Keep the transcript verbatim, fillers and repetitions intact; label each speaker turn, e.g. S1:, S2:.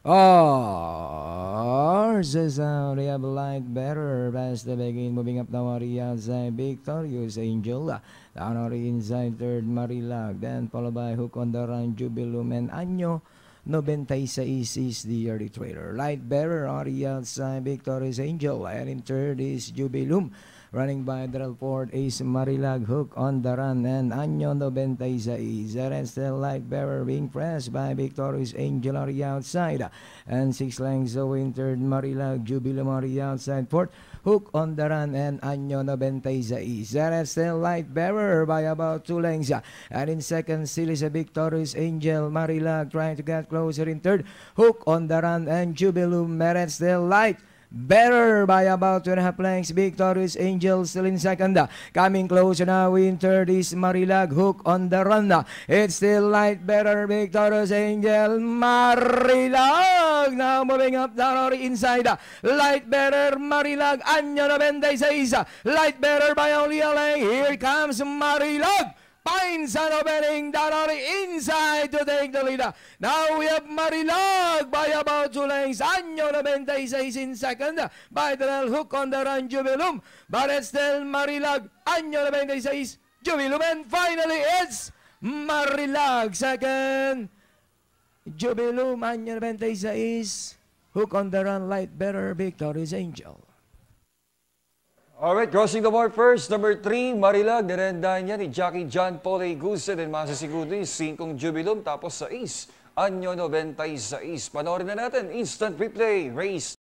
S1: Horses out, they have a light better past the begin, moving up now Maria outside, Victorious Angel, down Ori inside third, Marilag, then followed by Hook on the Run, Jubilum and Anyo. ninety-six is the early trailer. Light bearer, Ori outside, Victorious Angel, and in third is Jubilum. Running by Daryl Ford is Marilag, Hook on the Run, and Anyo ninety-six. The rest still Light Bearer being pressed by Victorious Angel Ori outside. And six lengths away in third, Marilag, Jubilum Ori outside fourth. Hook on the Run, and Anyo ninety-six. The rest still Light Bearer by about two lengths. And in second still is a Victorious Angel, Marilag trying to get closer in third. Hook on the Run, and Jubilum Meret still Light Better by about two and a half lengths. Victorious Angel still in second. Coming closer now in third is Marilag, Hook on the Run. It's still Light Better, Victorious Angel, Marilag. Now moving up down or inside. Light Better, Marilag, Anyo ninety-six. Light Better by only a length. Here comes Marilag. Finds an opening down on the inside to take the lead. Now we have Marilag by about two lengths. Anyo ninety-six in second. By the Hook on the Run, Jubilum. But it's still Marilag, Anyo ninety-six, Jubilum. And finally it's Marilag second. Jubilum, Anyo ninety-six. Hook on the Run, Light Better, Victorious Angel.
S2: Alright, crossing the board first, number three, Marilag, nirendahan niya ni Jockey John Paul A. Gusen and masasigudo yung singkong Jubilum, tapos sa Ace, Anyo ninety-six. Panoorin na natin, instant replay, race